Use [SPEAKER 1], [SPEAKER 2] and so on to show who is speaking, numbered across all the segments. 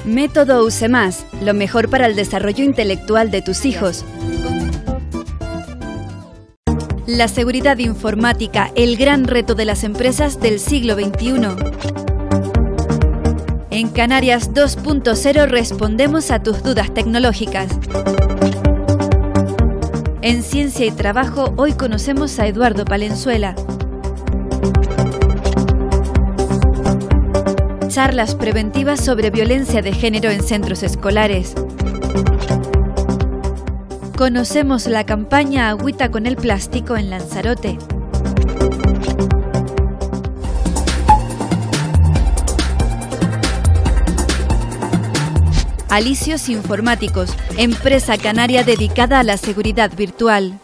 [SPEAKER 1] Método Use+, lo mejor para el desarrollo intelectual de tus hijos. La seguridad informática, el gran reto de las empresas del siglo XXI. En Canarias 2.0 respondemos a tus dudas tecnológicas. En Ciencia y Trabajo hoy conocemos a Eduardo Palenzuela. Charlas preventivas sobre violencia de género en centros escolares. Conocemos la campaña Agüita con el plástico en Lanzarote. Alicios Informáticos, empresa canaria dedicada a la seguridad virtual.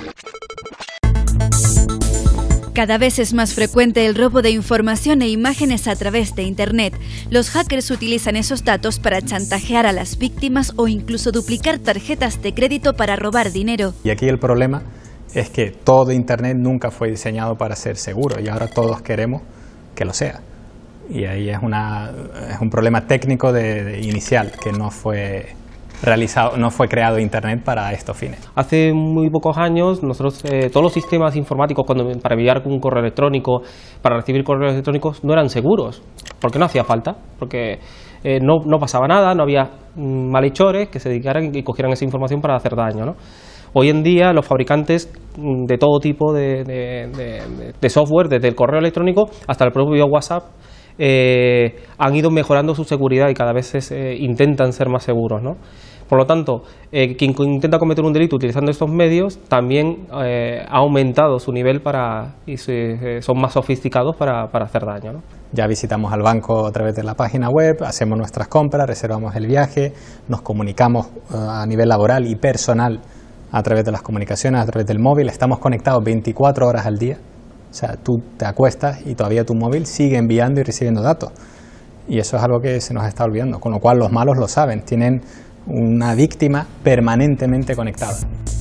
[SPEAKER 1] Cada vez es más frecuente el robo de información e imágenes a través de Internet. Los hackers utilizan esos datos para chantajear a las víctimas o incluso duplicar tarjetas de crédito para robar dinero.
[SPEAKER 2] Y aquí el problema es que todo Internet nunca fue diseñado para ser seguro y ahora todos queremos que lo sea. Y ahí es un problema técnico inicial que no fue realizado, no fue creado Internet para estos fines.
[SPEAKER 3] Hace muy pocos años nosotros todos los sistemas informáticos para enviar un correo electrónico, para recibir correos electrónicos no eran seguros, porque no hacía falta, porque no pasaba nada, no había malhechores que se dedicaran y cogieran esa información para hacer daño, ¿no? Hoy en día los fabricantes de todo tipo de software, desde el correo electrónico hasta el propio WhatsApp, han ido mejorando su seguridad y cada vez intentan ser más seguros, ¿no? Por lo tanto, quien intenta cometer un delito utilizando estos medios también ha aumentado su nivel y son más sofisticados para hacer daño, ¿no?
[SPEAKER 2] Ya visitamos al banco a través de la página web, hacemos nuestras compras, reservamos el viaje, nos comunicamos a nivel laboral y personal a través de las comunicaciones, a través del móvil, estamos conectados 24 horas al día. O sea, tú te acuestas y todavía tu móvil sigue enviando y recibiendo datos. Y eso es algo que se nos está olvidando, con lo cual los malos lo saben, tienen una víctima permanentemente conectada.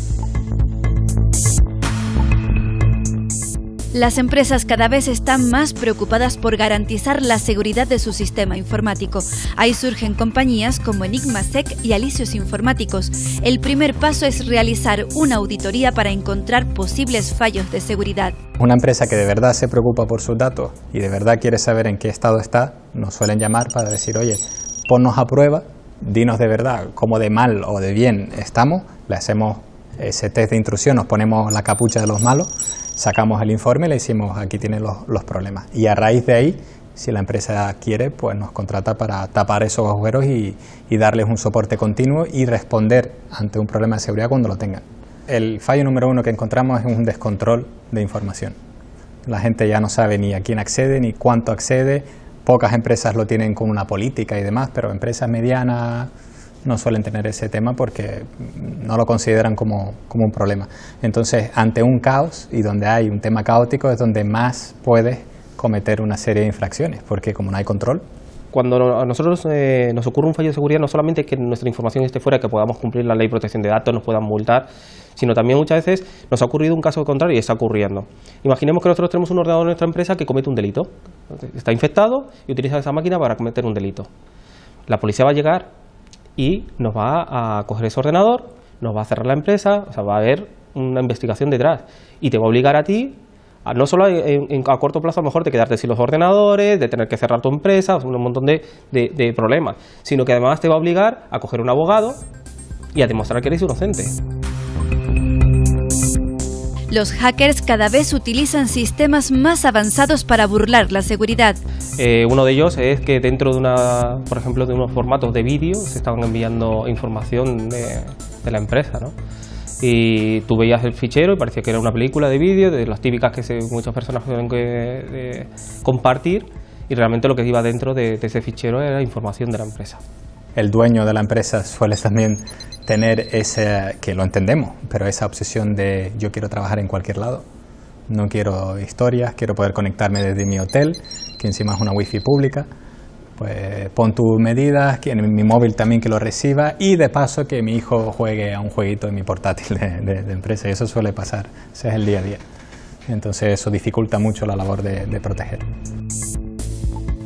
[SPEAKER 1] Las empresas cada vez están más preocupadas por garantizar la seguridad de su sistema informático. Ahí surgen compañías como Enigmasec y Alicios Informáticos. El primer paso es realizar una auditoría para encontrar posibles fallos de seguridad.
[SPEAKER 2] Una empresa que de verdad se preocupa por sus datos y de verdad quiere saber en qué estado está, nos suelen llamar para decir, oye, ponnos a prueba, dinos de verdad cómo de mal o de bien estamos, le hacemos ese test de intrusión, nos ponemos la capucha de los malos, sacamos el informe y le decimos aquí tienen los problemas. Y a raíz de ahí, si la empresa quiere, pues nos contrata para tapar esos agujeros y darles un soporte continuo y responder ante un problema de seguridad cuando lo tengan. El fallo número 1 que encontramos es un descontrol de información. La gente ya no sabe ni a quién accede ni cuánto accede. Pocas empresas lo tienen con una política y demás, pero empresas medianas no suelen tener ese tema porque no lo consideran como un problema. Entonces, ante un caos y donde hay un tema caótico es donde más puedes cometer una serie de infracciones, porque como no hay control.
[SPEAKER 3] Cuando a nosotros nos ocurre un fallo de seguridad, no solamente que nuestra información esté fuera, que podamos cumplir la ley de protección de datos, nos puedan multar, sino también muchas veces nos ha ocurrido un caso contrario y está ocurriendo. Imaginemos que nosotros tenemos un ordenador en nuestra empresa que comete un delito, está infectado y utiliza esa máquina para cometer un delito. La policía va a llegar y nos va a coger ese ordenador, nos va a cerrar la empresa, o sea, va a haber una investigación detrás y te va a obligar a ti, no solo a corto plazo a lo mejor de quedarte sin los ordenadores, de tener que cerrar tu empresa, un montón de problemas, sino que además te va a obligar a coger un abogado y a demostrar que eres inocente.
[SPEAKER 1] Los hackers cada vez utilizan sistemas más avanzados para burlar la seguridad.
[SPEAKER 3] Uno de ellos es que dentro de por ejemplo, de unos formatos de vídeo se estaban enviando información de la empresa, ¿no? Y tú veías el fichero y parecía que era una película de vídeo, de las típicas que muchas personas suelen compartir, y realmente lo que iba dentro de ese fichero era información de la empresa.
[SPEAKER 2] El dueño de la empresa suele también tener que lo entendemos, pero esa obsesión de yo quiero trabajar en cualquier lado, no quiero historias, quiero poder conectarme desde mi hotel, que encima es una wifi pública, pues pon tus medidas, que en mi móvil también que lo reciba y de paso que mi hijo juegue a un jueguito en mi portátil de empresa, y eso suele pasar, ese es el día a día. Entonces eso dificulta mucho la labor de proteger.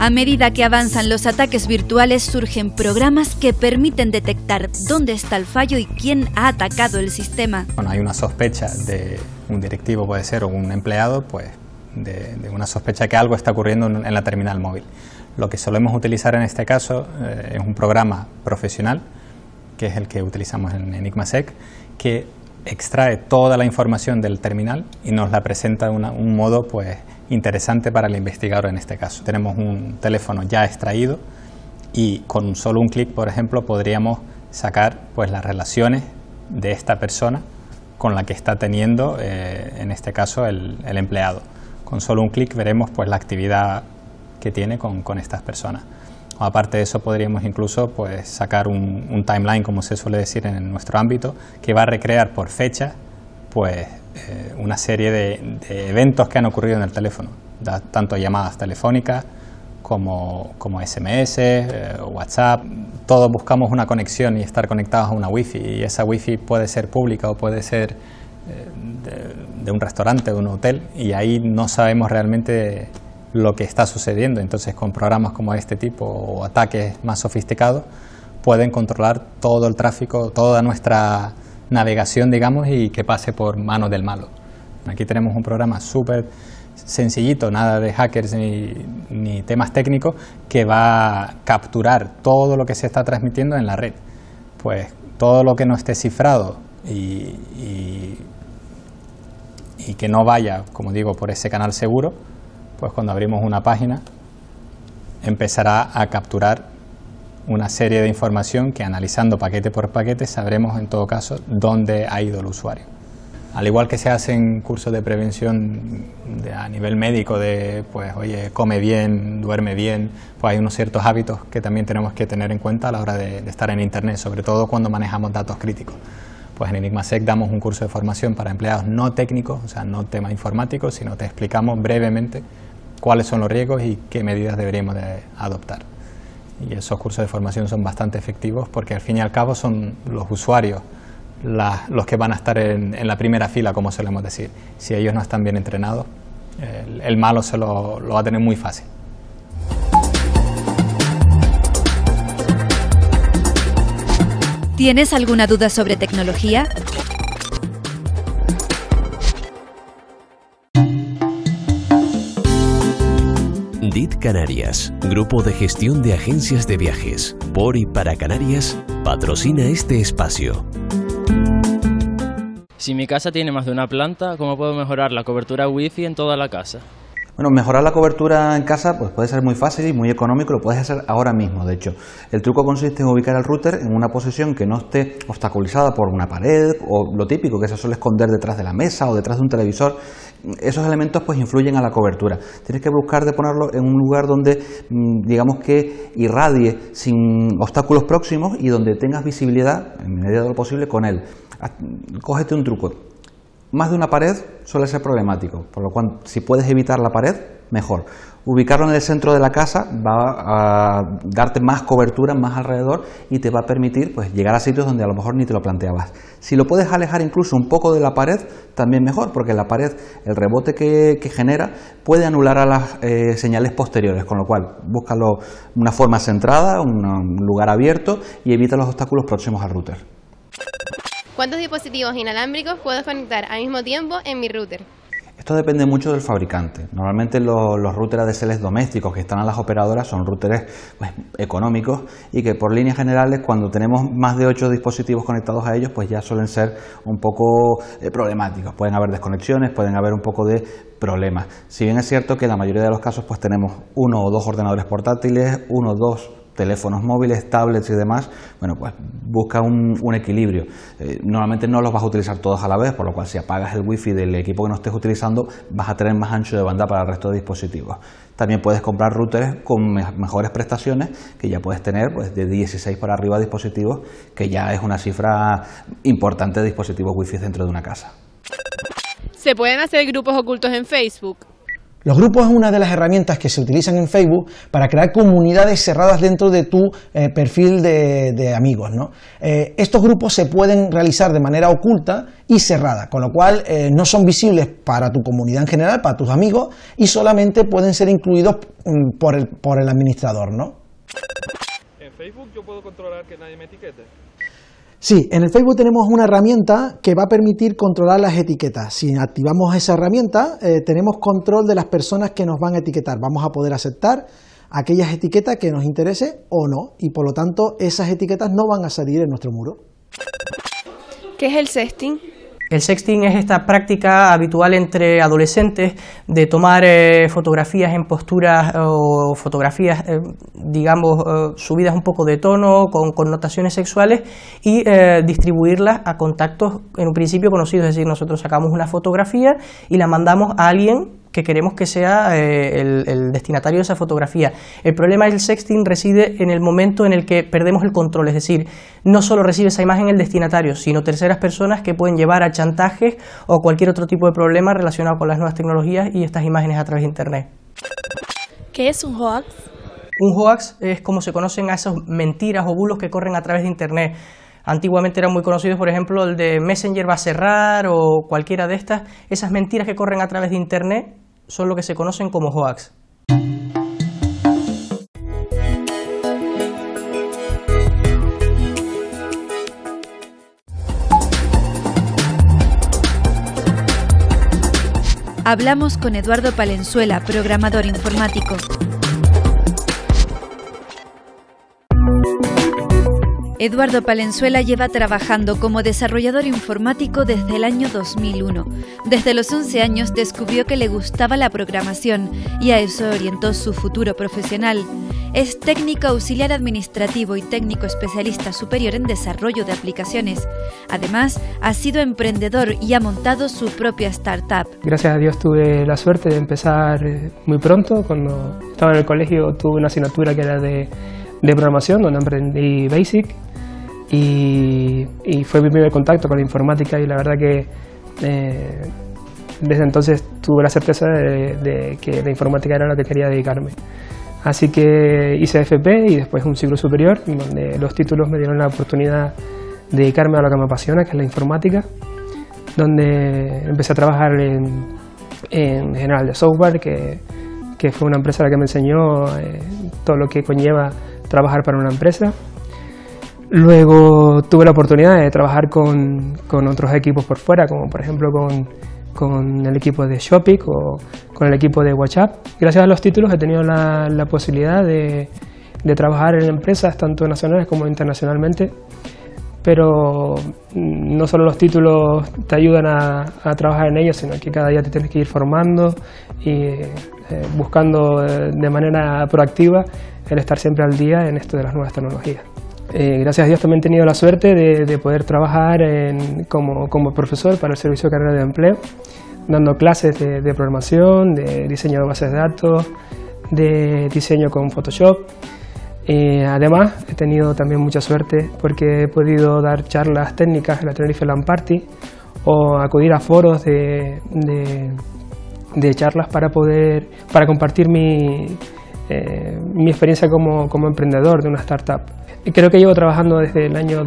[SPEAKER 1] A medida que avanzan los ataques virtuales, surgen programas que permiten detectar dónde está el fallo y quién ha atacado el sistema.
[SPEAKER 2] Bueno, hay una sospecha de un directivo, puede ser, o un empleado, pues de una sospecha que algo está ocurriendo en la terminal móvil. Lo que solemos utilizar en este caso es un programa profesional, que es el que utilizamos en EnigmaSec, que extrae toda la información del terminal y nos la presenta de un modo pues interesante para el investigador en este caso. Tenemos un teléfono ya extraído y con solo un clic, por ejemplo, podríamos sacar pues las relaciones de esta persona con la que está teniendo, en este caso, el empleado. Con solo un clic veremos pues la actividad que tiene con estas personas. Aparte de eso, podríamos incluso pues sacar un timeline, como se suele decir en nuestro ámbito, que va a recrear por fecha pues una serie de eventos que han ocurrido en el teléfono, tanto llamadas telefónicas como SMS, WhatsApp. Todos buscamos una conexión y estar conectados a una wifi, y esa wifi puede ser pública o puede ser de un restaurante, de un hotel, y ahí no sabemos realmente lo que está sucediendo. Entonces, con programas como este tipo o ataques más sofisticados, pueden controlar todo el tráfico, toda nuestra navegación, digamos, y que pase por manos del malo. Aquí tenemos un programa súper sencillito, nada de hackers ni temas técnicos, que va a capturar todo lo que se está transmitiendo en la red. Pues todo lo que no esté cifrado y que no vaya, como digo, por ese canal seguro, pues cuando abrimos una página empezará a capturar una serie de información que, analizando paquete por paquete, sabremos en todo caso dónde ha ido el usuario. Al igual que se hace en cursos de prevención a nivel médico, de pues oye, come bien, duerme bien, pues hay unos ciertos hábitos que también tenemos que tener en cuenta a la hora de estar en Internet, sobre todo cuando manejamos datos críticos. Pues en EnigmaSec damos un curso de formación para empleados no técnicos, o sea, no temas informáticos, sino te explicamos brevemente cuáles son los riesgos y qué medidas deberíamos de adoptar. Y esos cursos de formación son bastante efectivos porque al fin y al cabo son los usuarios los que van a estar en la primera fila, como solemos decir. Si ellos no están bien entrenados, el malo lo va a tener muy fácil.
[SPEAKER 1] ¿Tienes alguna duda sobre tecnología?
[SPEAKER 4] DIT Canarias, Grupo de Gestión de Agencias de Viajes, por y para Canarias, patrocina este espacio.
[SPEAKER 5] Si mi casa tiene más de una planta, ¿cómo puedo mejorar la cobertura Wi-Fi en toda la casa?
[SPEAKER 6] Bueno, mejorar la cobertura en casa pues puede ser muy fácil y muy económico, lo puedes hacer ahora mismo. De hecho, el truco consiste en ubicar el router en una posición que no esté obstaculizada por una pared o lo típico que se suele esconder detrás de la mesa o detrás de un televisor. Esos elementos pues influyen a la cobertura. Tienes que buscar de ponerlo en un lugar donde digamos que irradie sin obstáculos próximos y donde tengas visibilidad en medida de lo posible con él. Cógete un truco. Más de una pared suele ser problemático, por lo cual si puedes evitar la pared, mejor. Ubicarlo en el centro de la casa va a darte más cobertura, más alrededor, y te va a permitir pues llegar a sitios donde a lo mejor ni te lo planteabas. Si lo puedes alejar incluso un poco de la pared, también mejor, porque la pared, el rebote que genera puede anular a las señales posteriores, con lo cual búscalo una forma centrada, un lugar abierto y evita los obstáculos próximos al router.
[SPEAKER 7] ¿Cuántos dispositivos inalámbricos puedo conectar al mismo tiempo en mi router?
[SPEAKER 6] Esto depende mucho del fabricante. Normalmente los routers ADSL domésticos que están en las operadoras son routers pues, económicos y que por líneas generales cuando tenemos más de 8 dispositivos conectados a ellos pues ya suelen ser un poco problemáticos. Pueden haber desconexiones, pueden haber un poco de problemas. Si bien es cierto que en la mayoría de los casos pues tenemos 1 o 2 ordenadores portátiles, 1 o 2 teléfonos móviles, tablets y demás, bueno, pues busca un equilibrio. Normalmente no los vas a utilizar todos a la vez, por lo cual si apagas el wifi del equipo que no estés utilizando, vas a tener más ancho de banda para el resto de dispositivos. También puedes comprar routers con mejores prestaciones, que ya puedes tener pues de 16 para arriba dispositivos, que ya es una cifra importante de dispositivos wifi dentro de una casa.
[SPEAKER 8] ¿Se pueden hacer grupos ocultos en Facebook? Los grupos es una de las herramientas que se utilizan en Facebook para crear comunidades cerradas dentro de tu perfil de amigos, ¿no? Estos grupos se pueden realizar de manera oculta y cerrada, con lo cual no son visibles para tu comunidad en general, para tus amigos, y solamente pueden ser incluidos por el administrador, ¿no?
[SPEAKER 9] ¿En Facebook yo puedo controlar que nadie me etiquete?
[SPEAKER 8] Sí, en el Facebook tenemos una herramienta que va a permitir controlar las etiquetas. Si activamos esa herramienta, tenemos control de las personas que nos van a etiquetar. Vamos a poder aceptar aquellas etiquetas que nos interese o no, y por lo tanto esas etiquetas no van a salir en nuestro muro.
[SPEAKER 7] ¿Qué es el sexting?
[SPEAKER 10] El sexting es esta práctica habitual entre adolescentes de tomar fotografías en posturas o fotografías, digamos, subidas un poco de tono, con connotaciones sexuales, y distribuirlas a contactos en un principio conocidos. Es decir, nosotros sacamos una fotografía y la mandamos a alguien que queremos que sea el destinatario de esa fotografía. El problema del sexting reside en el momento en el que perdemos el control, es decir, no solo recibe esa imagen el destinatario, sino terceras personas que pueden llevar a chantajes o cualquier otro tipo de problema relacionado con las nuevas tecnologías y estas imágenes a través de Internet.
[SPEAKER 7] ¿Qué es un hoax?
[SPEAKER 10] Un hoax es como se conocen a esas mentiras o bulos que corren a través de Internet. Antiguamente eran muy conocidos, por ejemplo, el de Messenger va a cerrar o cualquiera de estas. Esas mentiras que corren a través de Internet son lo que se conocen como hoax.
[SPEAKER 1] Hablamos con Eduardo Palenzuela, programador informático. Eduardo Palenzuela lleva trabajando como desarrollador informático desde el año 2001. Desde los 11 años descubrió que le gustaba la programación y a eso orientó su futuro profesional. Es técnico auxiliar administrativo y técnico especialista superior en desarrollo de aplicaciones. Además, ha sido emprendedor y ha montado su propia startup.
[SPEAKER 3] Gracias a Dios tuve la suerte de empezar muy pronto. Cuando estaba en el colegio tuve una asignatura que era de programación, donde aprendí Basic. Y fue mi primer contacto con la informática, y la verdad que desde entonces tuve la certeza de que la informática era lo que quería dedicarme. Así que hice FP y después un ciclo superior, donde los títulos me dieron la oportunidad de dedicarme a lo que me apasiona, que es la informática, donde empecé a trabajar en General de Software, que fue una empresa la que me enseñó todo lo que conlleva trabajar para una empresa. Luego tuve la oportunidad de trabajar con otros equipos por fuera, como por ejemplo con el equipo de Shopic o con el equipo de WhatsApp. Gracias a los títulos he tenido la posibilidad de trabajar en empresas tanto nacionales como internacionalmente, pero no solo los títulos te ayudan a trabajar en ellos, sino que cada día te tienes que ir formando y buscando de manera proactiva el estar siempre al día en esto de las nuevas tecnologías. Gracias a Dios también he tenido la suerte de poder trabajar como profesor para el Servicio de Carrera de Empleo, dando clases de programación, de diseño de bases de datos, de diseño con Photoshop. Además, he tenido también mucha suerte porque he podido dar charlas técnicas en la Tenerife LAN Party o acudir a foros de charlas para compartir mi experiencia como emprendedor de una startup. Creo que llevo trabajando desde el año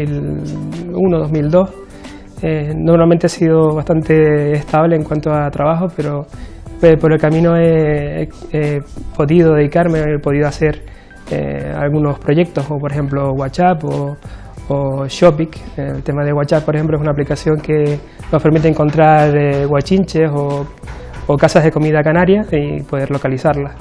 [SPEAKER 3] 2001-2002. Normalmente he sido bastante estable en cuanto a trabajo, pero por el camino he podido dedicarme, he podido hacer algunos proyectos, como por ejemplo WhatsApp o Shopic. El tema de WhatsApp, por ejemplo, es una aplicación que nos permite encontrar guachinches o casas de comida canaria y poder localizarlas.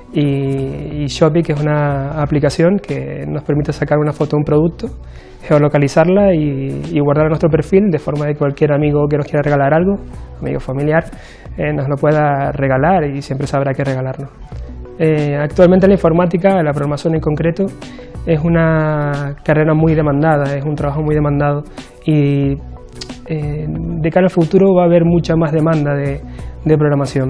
[SPEAKER 3] Y Shopic es una aplicación que nos permite sacar una foto de un producto, geolocalizarla y guardarla en nuestro perfil, de forma que cualquier amigo que nos quiera regalar algo, amigo familiar, nos lo pueda regalar y siempre sabrá qué regalarnos. Actualmente la informática, la programación en concreto, es una carrera muy demandada, es un trabajo muy demandado, y de cara al futuro va a haber mucha más demanda de programación.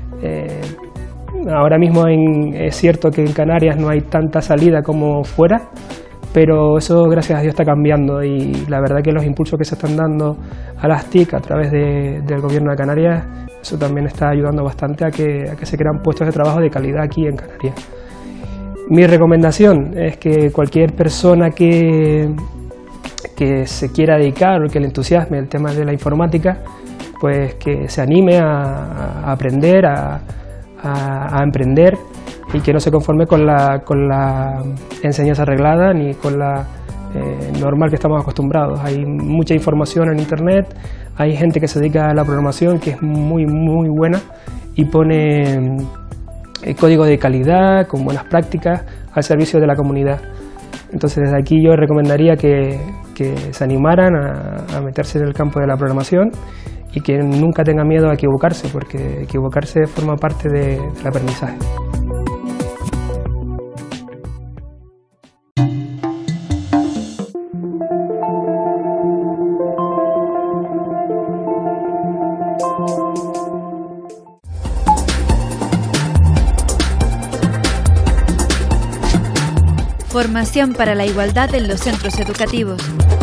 [SPEAKER 3] Ahora mismo es cierto que en Canarias no hay tanta salida como fuera, pero eso gracias a Dios está cambiando, y la verdad que los impulsos que se están dando a las TIC a través del gobierno de Canarias
[SPEAKER 11] Eso también está ayudando bastante a que se crean puestos de trabajo de calidad aquí en Canarias. Mi recomendación es que cualquier persona que se quiera dedicar o que le entusiasme el tema de la informática, pues que se anime a aprender, a emprender, y que no se conforme con la enseñanza reglada ni con la normal que estamos acostumbrados. Hay mucha información en internet, hay gente que se dedica a la programación que es muy buena y pone código de calidad con buenas prácticas al servicio de la comunidad. Entonces desde aquí yo recomendaría que se animaran a meterse en el campo de la programación y que nunca tengan miedo a equivocarse, porque equivocarse forma parte del aprendizaje.
[SPEAKER 1] Formación para la igualdad en los centros educativos.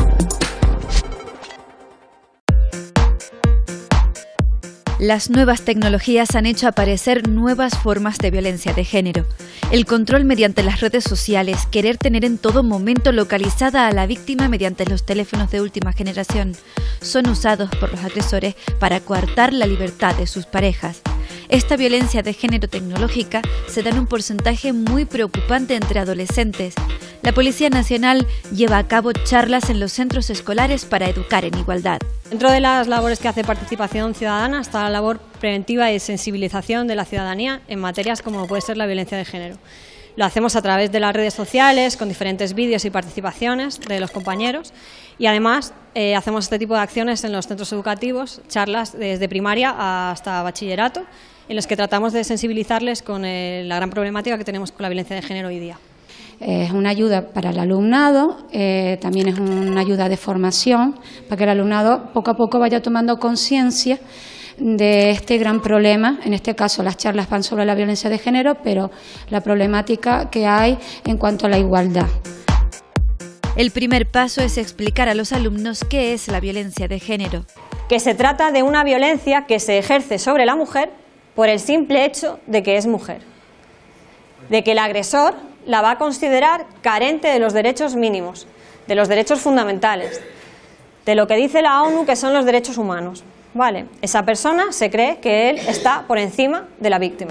[SPEAKER 1] Las nuevas tecnologías han hecho aparecer nuevas formas de violencia de género. El control mediante las redes sociales, querer tener en todo momento localizada a la víctima mediante los teléfonos de última generación, son usados por los agresores para coartar la libertad de sus parejas. Esta violencia de género tecnológica se da en un porcentaje muy preocupante entre adolescentes. La Policía Nacional lleva a cabo charlas en los centros escolares para educar en igualdad.
[SPEAKER 12] Dentro de las labores que hace Participación Ciudadana está la labor preventiva y sensibilización de la ciudadanía en materias como puede ser la violencia de género. Lo hacemos a través de las redes sociales, con diferentes vídeos y participaciones de los compañeros, y además hacemos este tipo de acciones en los centros educativos, charlas desde primaria hasta bachillerato, en los que tratamos de sensibilizarles con la gran problemática que tenemos con la violencia de género hoy día.
[SPEAKER 13] Es una ayuda para el alumnado, también es una ayuda de formación, para que el alumnado poco a poco vaya tomando conciencia de este gran problema. En este caso las charlas van sobre la violencia de género, pero la problemática que hay en cuanto a la igualdad.
[SPEAKER 1] El primer paso es explicar a los alumnos qué es la violencia de género.
[SPEAKER 12] Que se trata de una violencia que se ejerce sobre la mujer por el simple hecho de que es mujer, de que el agresor la va a considerar carente de los derechos mínimos, de los derechos fundamentales, de lo que dice la ONU que son los derechos humanos. Vale, esa persona se cree que él está por encima de la víctima.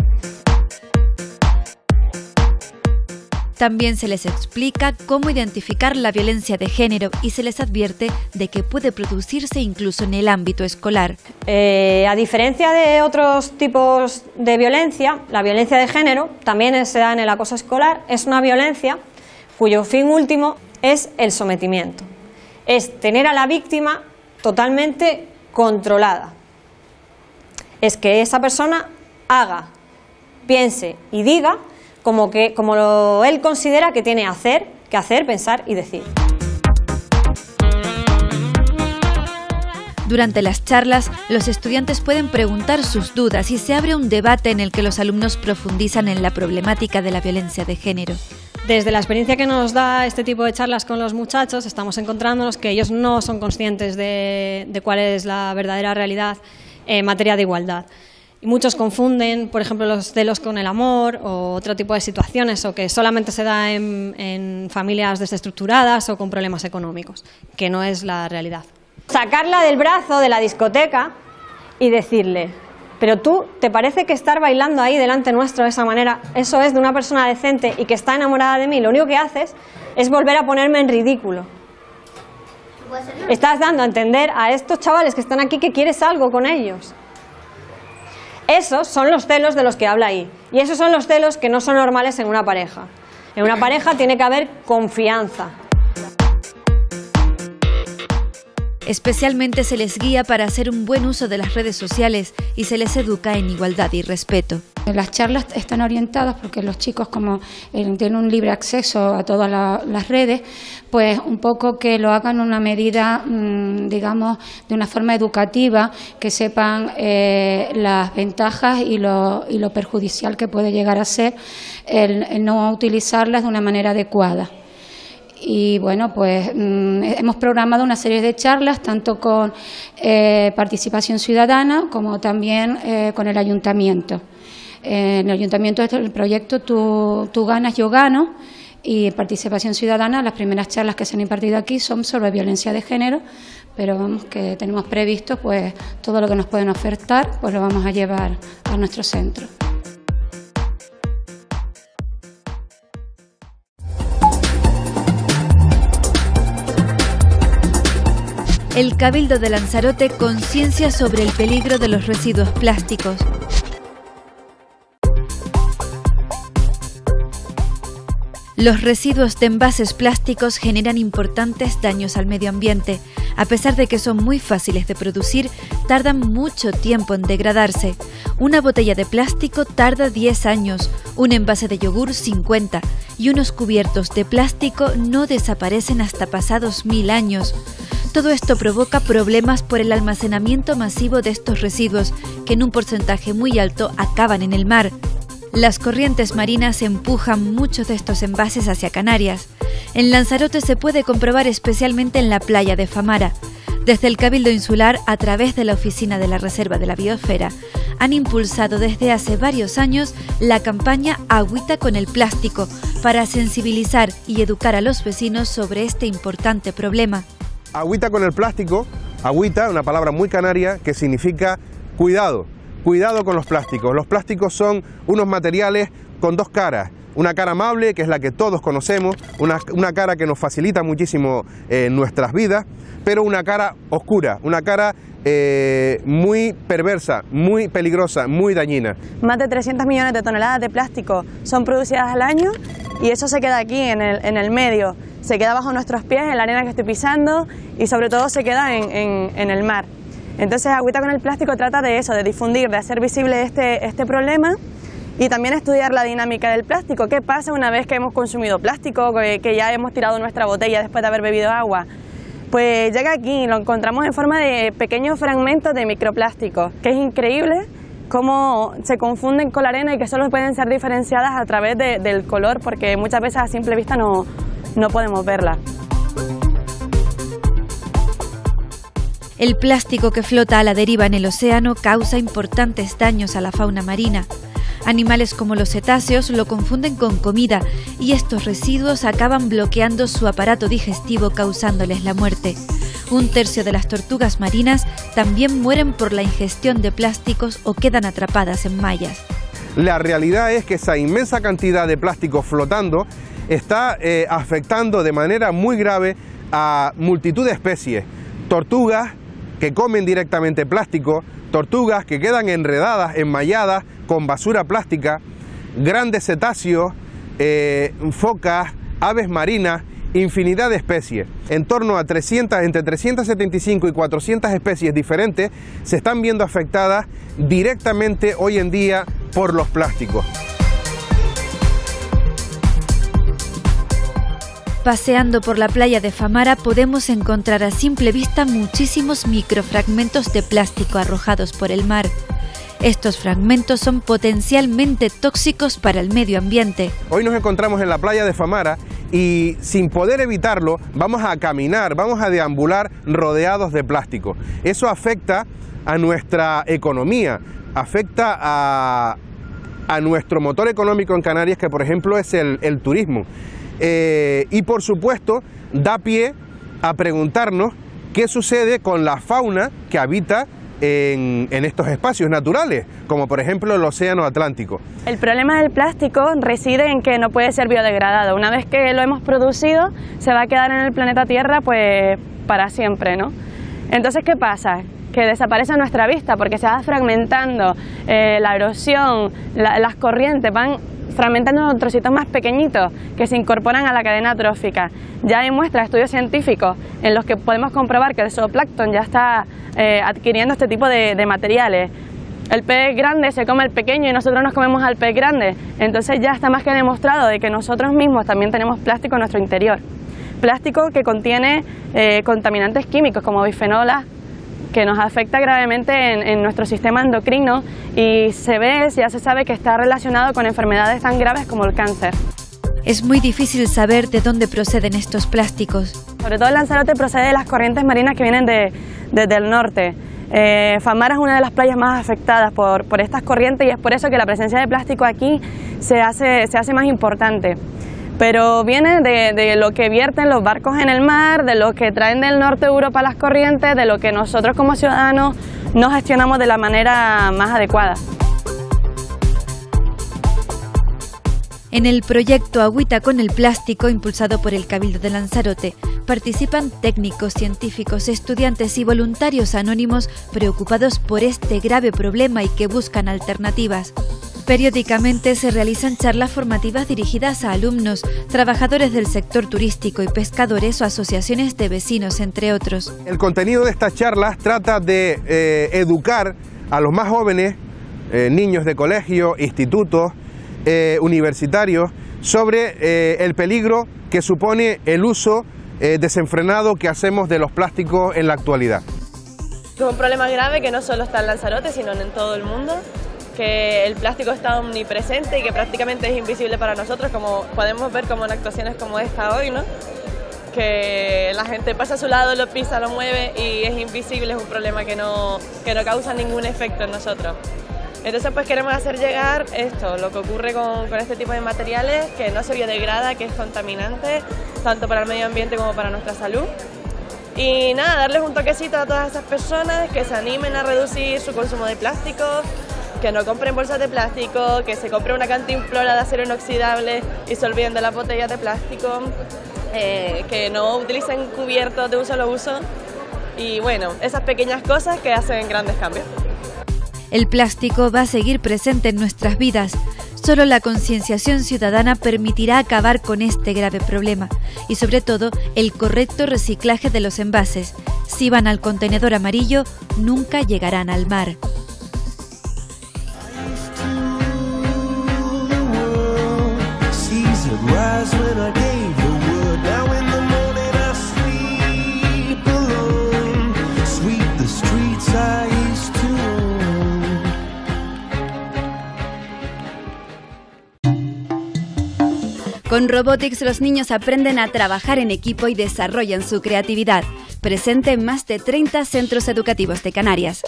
[SPEAKER 1] También se les explica cómo identificar la violencia de género y se les advierte de que puede producirse incluso en el ámbito escolar.
[SPEAKER 12] A diferencia de otros tipos de violencia, la violencia de género también se da en el acoso escolar. Es una violencia cuyo fin último es el sometimiento. Es tener a la víctima totalmente controlada. Es que esa persona haga, piense y diga como él considera que tiene que hacer, pensar y decir.
[SPEAKER 1] Durante las charlas, los estudiantes pueden preguntar sus dudas y se abre un debate en el que los alumnos profundizan en la problemática de la violencia de género.
[SPEAKER 12] Desde la experiencia que nos da este tipo de charlas con los muchachos, estamos encontrándonos que ellos no son conscientes de cuál es la verdadera realidad en materia de igualdad. Y muchos confunden, por ejemplo, los celos con el amor o otro tipo de situaciones, o que solamente se da en familias desestructuradas o con problemas económicos, que no es la realidad. Sacarla del brazo de la discoteca y decirle: pero tú, ¿te parece que estar bailando ahí delante nuestro de esa manera, eso es de una persona decente y que está enamorada de mí? Lo único que haces es volver a ponerme en ridículo. Estás dando a entender a estos chavales que están aquí que quieres algo con ellos. Esos son los celos de los que habla ahí. Y esos son los celos que no son normales en una pareja. En una pareja tiene que haber confianza.
[SPEAKER 1] Especialmente se les guía para hacer un buen uso de las redes sociales y se les educa en igualdad y respeto.
[SPEAKER 13] Las charlas están orientadas porque los chicos, como tienen un libre acceso a todas las redes, pues un poco que lo hagan en una medida, digamos, de una forma educativa, que sepan las ventajas y lo perjudicial que puede llegar a ser el no utilizarlas de una manera adecuada. Y bueno, pues hemos programado una serie de charlas, tanto con participación ciudadana como también con el ayuntamiento. En el ayuntamiento el proyecto Tú ganas, yo gano, y participación ciudadana, las primeras charlas que se han impartido aquí son sobre violencia de género, pero vamos, que tenemos previsto pues todo lo que nos pueden ofertar, pues lo vamos a llevar a nuestro centro.
[SPEAKER 1] El Cabildo de Lanzarote conciencia sobre el peligro de los residuos plásticos. Los residuos de envases plásticos generan importantes daños al medio ambiente. A pesar de que son muy fáciles de producir, tardan mucho tiempo en degradarse. Una botella de plástico tarda 10 años, un envase de yogur 50 y unos cubiertos de plástico no desaparecen hasta pasados 1000 años. Todo esto provoca problemas por el almacenamiento masivo de estos residuos, que en un porcentaje muy alto acaban en el mar. Las corrientes marinas empujan muchos de estos envases hacia Canarias. En Lanzarote se puede comprobar especialmente en la playa de Famara. Desde el Cabildo Insular, a través de la Oficina de la Reserva de la Biosfera, han impulsado desde hace varios años la campaña Agüita con el plástico para sensibilizar y educar a los vecinos sobre este importante problema.
[SPEAKER 14] Agüita con el plástico, agüita, una palabra muy canaria que significa cuidado. Cuidado con los plásticos. Los plásticos son unos materiales con dos caras. Una cara amable, que es la que todos conocemos, una cara que nos facilita muchísimo nuestras vidas, pero una cara oscura, una cara muy perversa, muy peligrosa, muy dañina.
[SPEAKER 15] Más de 300 millones de toneladas de plástico son producidas al año y eso se queda aquí en el medio, se queda bajo nuestros pies, en la arena que estoy pisando y sobre todo se queda en el mar. Entonces Agüita con el plástico trata de eso, de difundir, de hacer visible este problema y también estudiar la dinámica del plástico. ¿Qué pasa una vez que hemos consumido plástico, que ya hemos tirado nuestra botella después de haber bebido agua? Pues llega aquí y lo encontramos en forma de pequeños fragmentos de microplástico, que es increíble cómo se confunden con la arena y que solo pueden ser diferenciadas a través del color, porque muchas veces a simple vista no podemos verla.
[SPEAKER 1] El plástico que flota a la deriva en el océano causa importantes daños a la fauna marina. Animales como los cetáceos lo confunden con comida y estos residuos acaban bloqueando su aparato digestivo, causándoles la muerte. 1/3 de las tortugas marinas también mueren por la ingestión de plásticos o quedan atrapadas en mallas.
[SPEAKER 14] La realidad es que esa inmensa cantidad de plástico flotando está afectando de manera muy grave a multitud de especies. Tortugas que comen directamente plástico, tortugas que quedan enredadas, enmalladas con basura plástica, grandes cetáceos, focas, aves marinas, infinidad de especies. En torno a entre 375 y 400 especies diferentes se están viendo afectadas directamente hoy en día por los plásticos.
[SPEAKER 1] Paseando por la playa de Famara podemos encontrar a simple vista muchísimos microfragmentos de plástico arrojados por el mar. Estos fragmentos son potencialmente tóxicos para el medio ambiente.
[SPEAKER 14] Hoy nos encontramos en la playa de Famara y sin poder evitarlo vamos a caminar, vamos a deambular rodeados de plástico. Eso afecta a nuestra economía, afecta a nuestro motor económico en Canarias, que por ejemplo es el turismo. Y por supuesto da pie a preguntarnos qué sucede con la fauna que habita en estos espacios naturales, como por ejemplo el océano Atlántico.
[SPEAKER 15] El problema del plástico reside en que no puede ser biodegradado. Una vez que lo hemos producido, se va a quedar en el planeta Tierra pues para siempre, ¿no? Entonces, ¿qué pasa? Que desaparece a nuestra vista porque se va fragmentando, la erosión, las corrientes van fragmentando en trocitos más pequeñitos que se incorporan a la cadena trófica. Ya hay muestras, estudios científicos en los que podemos comprobar que el zooplancton ya está adquiriendo este tipo de materiales. El pez grande se come al pequeño y nosotros nos comemos al pez grande. Entonces ya está más que demostrado de que nosotros mismos también tenemos plástico en nuestro interior. Plástico que contiene contaminantes químicos como bifenolas, que nos afecta gravemente en nuestro sistema endocrino y ya se sabe que está relacionado con enfermedades tan graves como el cáncer.
[SPEAKER 1] Es muy difícil saber de dónde proceden estos plásticos.
[SPEAKER 15] Sobre todo el Lanzarote procede de las corrientes marinas que vienen desde el norte. Famara es una de las playas más afectadas por estas corrientes y es por eso que la presencia de plástico aquí se hace más importante. Pero viene de lo que vierten los barcos en el mar, de lo que traen del norte de Europa las corrientes, de lo que nosotros como ciudadanos no gestionamos de la manera más adecuada.
[SPEAKER 1] En el proyecto Agüita con el plástico, impulsado por el Cabildo de Lanzarote, participan técnicos, científicos, estudiantes y voluntarios anónimos preocupados por este grave problema y que buscan alternativas. Periódicamente se realizan charlas formativas dirigidas a alumnos, trabajadores del sector turístico y pescadores o asociaciones de vecinos, entre otros.
[SPEAKER 14] El contenido de estas charlas trata de educar a los más jóvenes, niños de colegio, institutos, universitarios, sobre el peligro que supone el uso desenfrenado que hacemos de los plásticos en la actualidad.
[SPEAKER 15] Es un problema grave que no solo está en Lanzarote, sino en todo el mundo, que el plástico está omnipresente y que prácticamente es invisible para nosotros, como podemos ver como en actuaciones como esta hoy, ¿no? Que la gente pasa a su lado, lo pisa, lo mueve y es invisible, es un problema que no causa ningún efecto en nosotros. Entonces pues queremos hacer llegar esto, lo que ocurre con este tipo de materiales, que no se biodegrada, que es contaminante, tanto para el medio ambiente como para nuestra salud. Y nada, darles un toquecito a todas esas personas que se animen a reducir su consumo de plástico, que no compren bolsas de plástico, que se compren una cantimplora de acero inoxidable y se olviden de las botellas de plástico, que no utilicen cubiertos de un solo uso y bueno, esas pequeñas cosas que hacen grandes cambios.
[SPEAKER 1] El plástico va a seguir presente en nuestras vidas. Solo la concienciación ciudadana permitirá acabar con este grave problema y sobre todo el correcto reciclaje de los envases. Si van al contenedor amarillo, nunca llegarán al mar. Con Robotics los niños aprenden a trabajar en equipo y desarrollan su creatividad. Presente en más de 30 centros educativos de Canarias.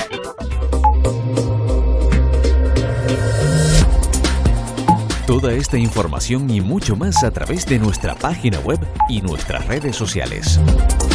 [SPEAKER 4] Toda esta información y mucho más a través de nuestra página web y nuestras redes sociales.